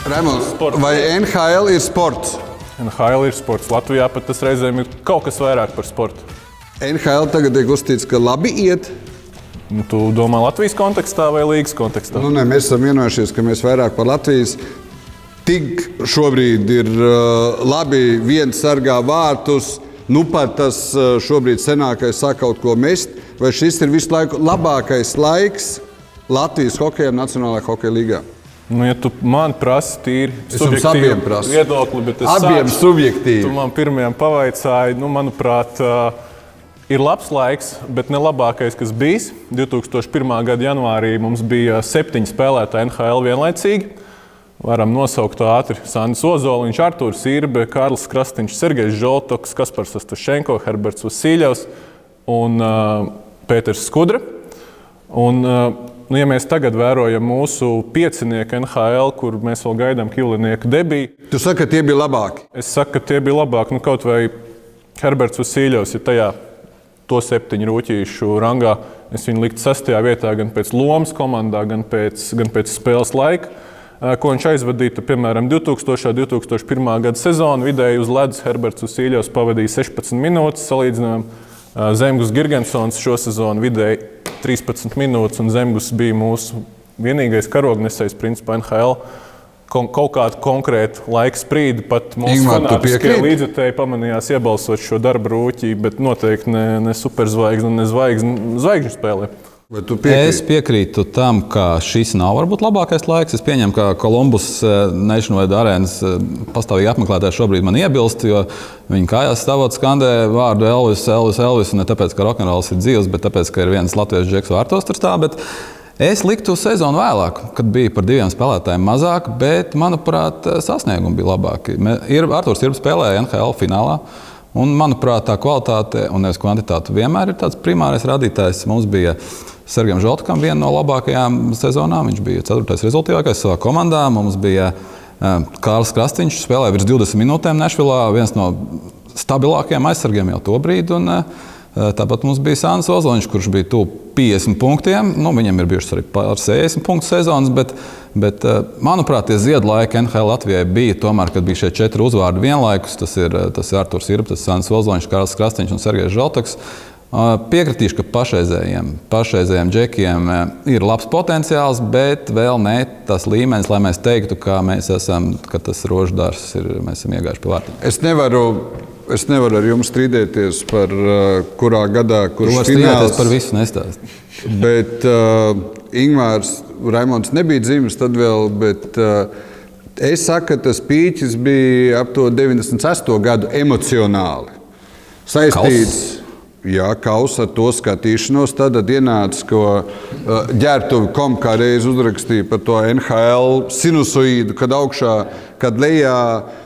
Raimonds, vai NHL ir sports? NHL ir sports. Latvijā pat tas reizēm ir kaut kas vairāk par sportu. NHL tagad tiek uzskatīts, ka labi iet. Tu domā Latvijas kontekstā vai līgas kontekstā? Nu, ne, mēs esam vienojušies, ka mēs vairāk par Latvijas. Tik šobrīd ir labi, viens sargā vārtus, nu pat tas šobrīd senākais sāk kaut ko mest. Vai šis ir visu laiku labākais laiks Latvijas hokejam Nacionālajā hokeja līgā? Nu, ja tu man prasi tīri subjektīvu viedokli, bet es abiem subjektīvi. Tu man pirmajam pavaicāji, nu, manuprāt, ir labs laiks, bet ne labākais, kas bijis. 2001. gada janvārī mums bija 7 spēlētāji NHL vienlaicīgi. Varam nosaukt ātri Sandis Ozoliņš, Artūrs Irbe, Kārlis Krastīņš, Sergejs Žoltoks, Kaspars Ostašenko, Herberts Vasiļevs un Pēters Skudra. Un, ja mēs tagad vērojam mūsu piecinieku NHL, kur mēs vēl gaidām Kivlinieku debiju. Tu saki, ka tie bija labāki? Es saku, ka tie bija labāki. Nu, kaut vai Herberts Vasiļevs ir tajā to 7 rūķīšu rangā. Es viņu liktu 6. vietā gan pēc lomas komandā, gan pēc spēles laika, ko viņš aizvadīja. Piemēram, 2000. 2001. gada sezonu vidēji uz ledus Herberts Vasiļevs pavadīja 16 minūtes, salīdzinājām. Zemgus Girgensons šo sezonu vidēji 13 minūtes, un Zemgus bija mūsu vienīgais karognesējs principā NHL. Kaut kādu konkrētu laika sprīdi pat mūsu fanātiskie līdzjutēji pamanījās iebalsot šo darba rūķi, bet noteikti ne superzvaigzni, ne zvaigžņu spēlē. Es piekrītu tam, ka šis nav varbūt labākais laiks. Es pieņemu, ka Columbus Nationwide arēnas pastāvīgi apmeklētāji šobrīd man iebilst, jo viņi kājās stāvot skandē vārdu Elvis, Elvis, Elvis, ne tāpēc, ka rokenrols ir dzīvs, bet tāpēc, ka ir viens latviešu džeks vārtos tur stāv. Bet es liktu sezonu vēlāk, kad bija par 2 spēlētājiem mazāk, bet, manuprāt, sasniegumi bija labāki. Artūrs Irbe spēlēja NHL finālā. Un, manuprāt, tā kvalitāte un nevis kvantitāte vienmēr ir tāds primārais rādītājs. Mums bija Sergejam Žoltkam viena no labākajām sezonām. Viņš bija 4. rezultātīvākais savā komandā. Mums bija Kārlis Krastīņš, spēlēja virs 20 minūtēm Nešvilā, viens no stabilākajiem aizsargiem jau to brīdi. Un, tāpat mums bija Sandis Ozoliņš, kurš bija tuvu 50 punktiem. Nu, viņam ir bijušas arī pār 60 punktu sezonas, bet manuprāt, tie ziedlaiki NHL Latvijai bija tomēr, kad bija šie 4 uzvārdi vienlaikus. Tas ir Artūrs Irbe, tas Sandis Ozoliņš, Kārlis Krastīņš un Sergejs Žoltoks. Piekritīšu, ka pašreizējiem džekiem ir labs potenciāls, bet vēl ne tas līmenis, lai mēs teiktu, ka mēs esam, ka tas roždārs ir, mēs esam iegājuši pie vārtiem. Es nevaru ar jums strīdēties par kurā gadā, kurš fināls. Par visu nestāst. Bet Ingmārs Raimonds nebija dzimis tad vēl, bet es saku, ka tas pīķis bija ap to 98. gadu emocionāli saistīts. Jā, kaus ar to skatīšanos. Tad ienāca, ko ģērbtuve.com kā reiz uzrakstīja par to NHL sinusoīdu, kad augšā, kad lejā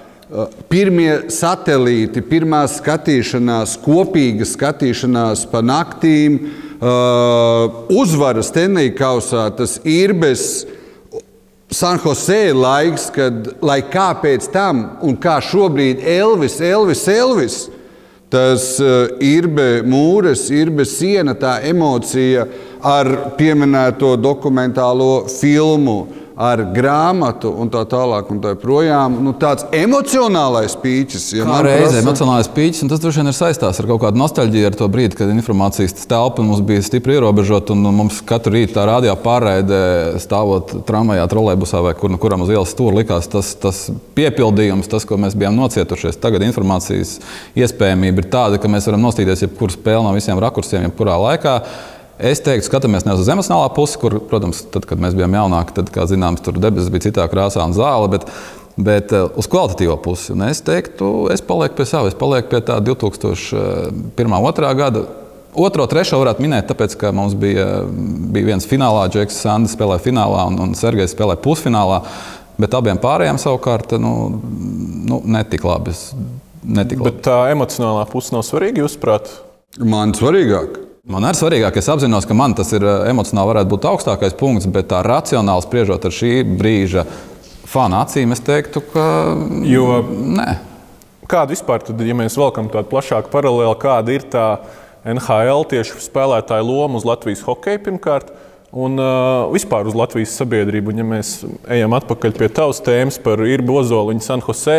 pirmie satelīti, pirmā skatīšanās, kopīga skatīšanās pa naktīm, uzvara Stanley kausā, tas Irbes San Jose laiks, kad, lai kā pēc tam un kā šobrīd Elvis, tas Irbe mūres, Irbe siena, tā emocija ar pieminēto dokumentālo filmu, ar grāmatu un tā tālāk un tā projām. Nu, tāds emocionālais pīķis. Ja kā reize emocionālais pīķis, un tas droši vien ir saistās ar kaut kādu nostalģiju ar to brīdi, kad informācijas telpa mums bija stipri ierobežota, un mums katru rītu tā radio pārraide stāvot tramvajā, trolejbusā vai kuram uz ielas stūra likās tas piepildījums, tas, ko mēs bijām nocietušies. Tagad informācijas iespējamība ir tāda, ka mēs varam nostīties jebkuru spēli no visiem rakursiem, jebkurā laikā. Es teiktu, skatāmies nevis uz emocionālā pusi, kur, protams, tad, kad mēs bijām jaunāki, tad, kā zināms, tur debesis bija citā krāsā un zāle, bet uz kvalitatīvo pusi. Un es teiktu, es palieku pie sava, es palieku pie tā 2001.–2002. gada. 2., 3. varētu minēt, tāpēc, ka mums bija viens finālā, Džeks Sandis spēlēja finālā un Sergejs spēlēja pusfinālā, bet abiem pārējiem savukārt, netik labi. Bet tā emocionālā puse nav svarīga, jūsuprāt? Man svarīgāk. Man ir svarīgāk, es apzinos, ka man tas ir emocionāli varētu būt augstākais punkts, bet tā racionāli spriežot ar šī brīža fana acīm, es teiktu, ka nē. Kāda vispār, tad, ja mēs velkam tādu plašāku paralēli, kāda ir tā NHL tieši spēlētāja loma uz Latvijas hokeju pirmkārt, un vispār uz Latvijas sabiedrību. Un, ja mēs ejam atpakaļ pie tavas tēmas par Irbu Ozoliņu San Jose,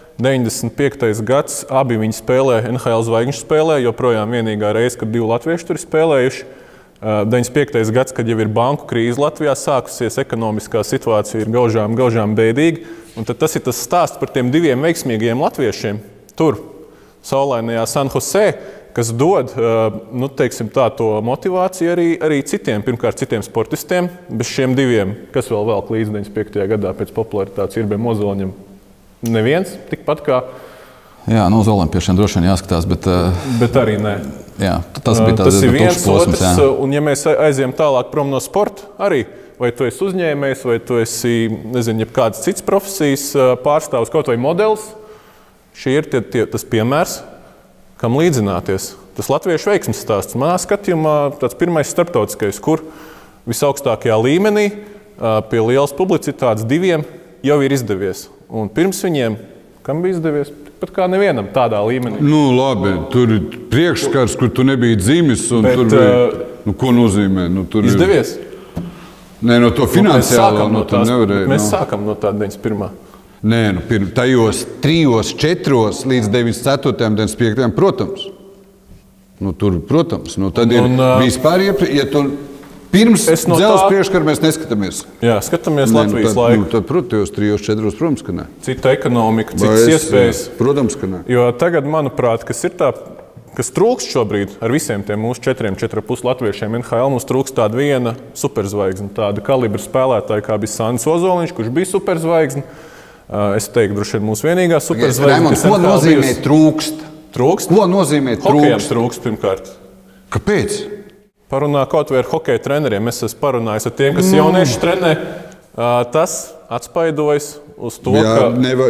95. gads, abi viņi spēlē NHL zvaigžņu spēlē, joprojām vienīgā reize, kad 2 latvieši tur ir spēlējuši. 95. gads, kad jau ir banku krīze Latvijā sākusies, ekonomiskā situācija ir gaužām bēdīga. Un tad tas ir tas stāsts par tiem 2 veiksmīgajiem latviešiem tur, saulainajā San Jose, kas dod teiksim, to motivāciju arī citiem, pirmkārt citiem sportistiem. Bez šiem 2, kas vēl velk līdz 95. gadā pēc popularitātes Irbam Ozoliņam, neviens tikpat kā. Jā, uz olimpiešiem droši vien jāskatās, bet arī nē. Jā, tas ir viens posms. Un ja mēs aizējam tālāk prom no sporta, arī vai tu esi uzņēmējs, vai tu esi, nezinu, kādas citas profesijas pārstāvs, kaut vai modelis, šī ir tas piemērs, kam līdzināties. Tas latviešu veiksmes stāsts. Manā skatījumā tāds pirmais starptautiskais, kur visaugstākajā līmenī pie lielas publicitātes 2 jau ir izdevies. Un pirms viņiem, kam bija izdevies? Pat kā nevienam tādā līmenī. Nu, labi, tur ir priekšskars, kur tu nebija dzimis. Tur bija, ko nozīmē? Tur izdevies? Nē, no to finansiālā nevarēja. Mēs sākam no tā 91. Nē, tajos 3, 4 līdz 94. 95. Protams. Tur, protams. Tad ir vispār ja tu pirms dzelzs priekškara mēs neskatāmies. Jā, skatāmies Latvijas laiku. Tad, protams, 3, 4, protams, ka nē. Cita ekonomika, citas iespējas. Protams, ka nē. Jo tagad, manuprāt, kas trūkst šobrīd ar visiem tiem mūsu 4,5 latviešiem NHL, mums trūkst tāda viena superzvaigzne, tāda kalibra spēlētāja, kā bija Sandis Ozoliņš, kurš bija superzvaigzne. Es teiktu, droši vien mūsu vienīgā superzvaigzne. Ko nozīmē trūkst? Trūkst? Ko nozīmē trūkst? Hokejam trūkst pirmkārt. Kāpēc? Parunā kaut vai ar hokeja treneriem. Es esmu parunājis ar tiem, kas jaunieši trenē. Tas atspaidojas uz to, ka...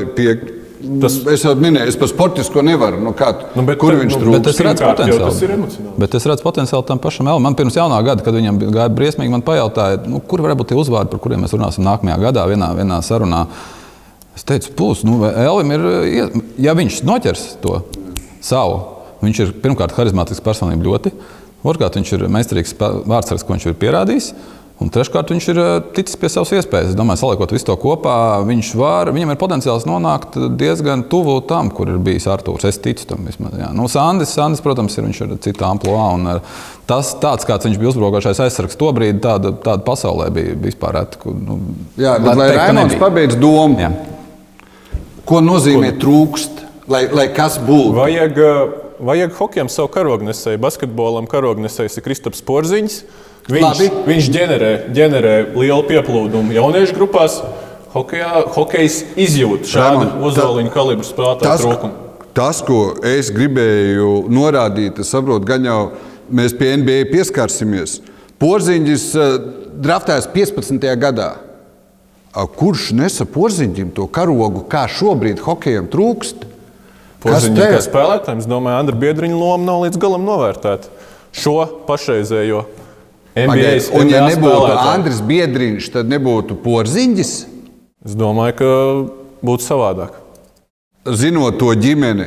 Es jau minēju, es par sportisko nevaru. Kur viņš trūkst? Bet es redzu potenciāli tam pašam Elvam. Man pirms jaunā gada, kad viņam gāja briesmīgi, man pajautāja, kur var būt tie uzvārdi, par kuriem mēs runāsim nākamajā gadā, vienā sarunā. Es teicu, Elvim ir, ja viņš noķers to savu, viņš ir pirmkārt harizmātisks personība ļoti, otrkārt viņš ir meistarīgs vārdsargs, ko viņš ir pierādījis, un treškārt viņš ir ticis pie savas iespējas. Es domāju, saliekot visu to kopā, viņam ir potenciāls nonākt diezgan tuvu tam, kur ir bijis Artūrs. Es ticu tam vismaz. Jā. Sandis, protams, viņš ir cita amploā, un tas tāds, kāds viņš bija uzbrokošais aizsargs tobrīd, tāda pasaulē bija vispār reta. Jā, bet lai Raimonds pabeidz domu. Jā. Ko nozīmē trūkst, lai kas būtu? Vajag hokejam savu karognesēju, basketbolam karognesējs ir Kristaps Porziņš. Viņš ģenerē lielu pieplūdumu jauniešu grupās. Hokejs izjūt šādu Ozoliņu kalibru spēlētāju trūkumu. Tas, ko es gribēju norādīt, es saprotu, gan jau mēs pie NBA pieskarsimies. Porziņš draftējas 15. gadā. Kurš nesa Porziņģim to karogu, kā šobrīd hokejam trūkst? Porziņģim kā spēlētājiem, es domāju, Andra Biedriņa loma nav līdz galam novērtēta. Šo pašreizējo NBA spēlētāju. Un ja nebūtu Andris Biedriņš, tad nebūtu Porziņģis? Es domāju, ka būtu savādāk. Zinot to ģimeni.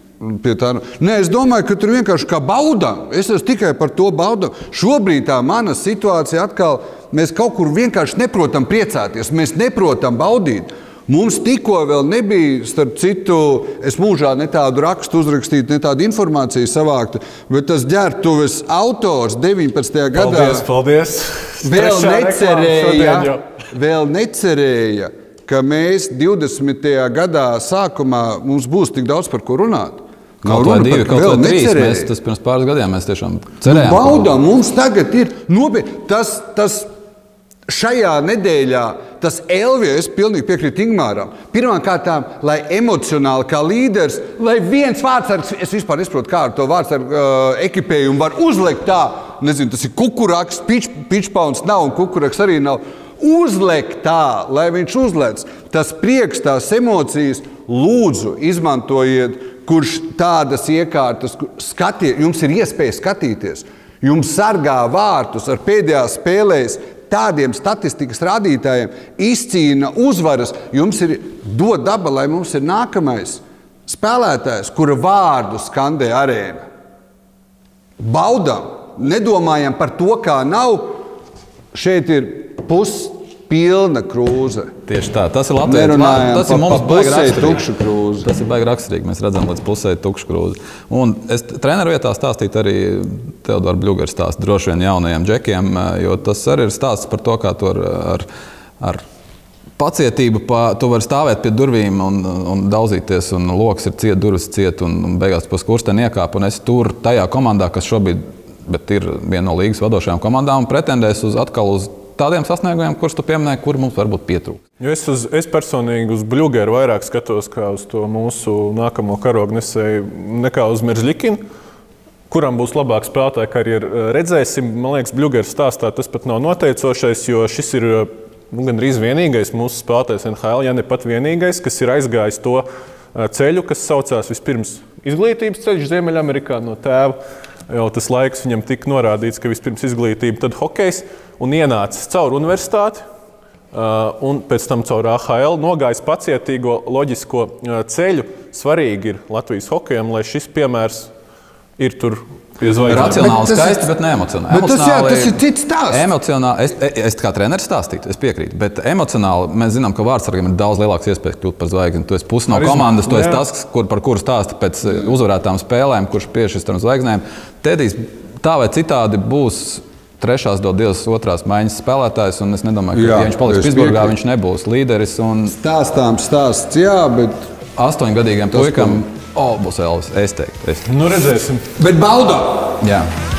Nē, es domāju, ka tur vienkārši kā baudām. Es esmu tikai par to baudām. Šobrīd tā mana situācija atkal, mēs kaut kur vienkārši neprotam priecāties, mēs neprotam baudīt. Mums tikko vēl nebija, starp citu, es mūžā ne tādu rakstu uzrakstītu, ne tādu informāciju savāktu, bet tas ģērbtuves autors 19. gadā Paldies. Vēl necerēja, ka mēs 20. gadā sākumā mums būs tik daudz par ko runāt. Kaut vai 2, kaut vai 3. Tas pirms pāris gadiem mēs tiešām cerējām. Baudām, mums tagad ir nopietni. Tas šajā nedēļā, tas Elvija, es pilnīgi piekrītu Ingmāram. Pirmkārtām, lai emocionāli kā līderis, lai viens vārdsargs, es vispār nesaprotu, kā ar to vārdsargu ekipējumu var uzlikt tā, nezinu, tas ir kukuraks, pičpauns nav un kukuraks arī nav. Uzliek tā, lai viņš uzlec. Tas prieks, tās emocijas, lūdzu, izmantojiet, kurš tādas iekārtas skatiet, jums ir iespēja skatīties. Jums sargā vārtus ar pēdējās spēlēs tādiem statistikas rādītājiem, izcīna uzvaras. Jums ir dod daba, lai mums ir nākamais spēlētājs, kura vārdu skandē arēna. Baudam, nedomājam par to, kā nav. šeit ir puspilna krūze. Tieši tā, tas ir Latvijas Tas ir mums baigi tukša krūze. Tas ir baigi raksturīgi, mēs redzam līdz pusē tukša krūze. Un es treneru vietā stāstītu arī Teodoru Bļugeru stāstu droši vien jaunajiem džekiem, jo tas arī ir stāsts par to, kā tu ar pacietību, tu vari stāvēt pie durvīm un daudzīties, un loks ir ciet, durvis ciet, un beigās pa skursteni iekāp, un es tur tajā komandā, kas šobrīd ir viena no līgas vadošajām komandām, un pretendēs atkal uz tādiem sasniegumiem, kurus tu pieminēji, kur mums varbūt pietrūkst. Es personīgi uz Bļugeru vairāk skatos kā uz to mūsu nākamo karognesēju nekā uz Merzlikinu, kuram būs labāks spēlētāja karjera. Redzēsim, man liekas, Bļugeru stāstā tas pat nav noteicošais, jo šis ir gandrīz vienīgais mūsu spēlētājs NHL, ja ne pat vienīgais, kas ir aizgājis to ceļu, kas saucās vispirms izglītības ceļš Ziemeļamerikā no tēva. Jau tas laiks viņam tika norādīts, ka vispirms izglītība, tad hokejs, un ienācis caur universitāti, un pēc tam caur AHL, nogājis pacietīgo, loģisko ceļu. Svarīgi ir Latvijas hokejam, lai šis piemērs ir tur pie zvaigznēm. Racionāli skaisti, bet neemocionāli. Tas ir cits stāsts. Emocionāli, es kā treneris stāstītu, es piekrītu, bet emocionāli mēs zinām, ka vārdsargam ir daudz lielāks iespējas kļūt par zvaigzni. Tu esi pusi no komandas, tu esi tas, par kuru stāsta pēc uzvarētām spēlēm, kurš piešķirs tam zvaigznēm. Tedijs tā vai citādi būs trešās dodies otrās maiņas spēlētājs, un es nedomāju, ka, ja viņš paliks Pittsburgā, viņš nebūs līderis. Stāstāms stāsts, jā, bet 8-gadīgiem puikam būs Elvis, es teiktu. Nu, redzēsim. Bet baudā! Jā.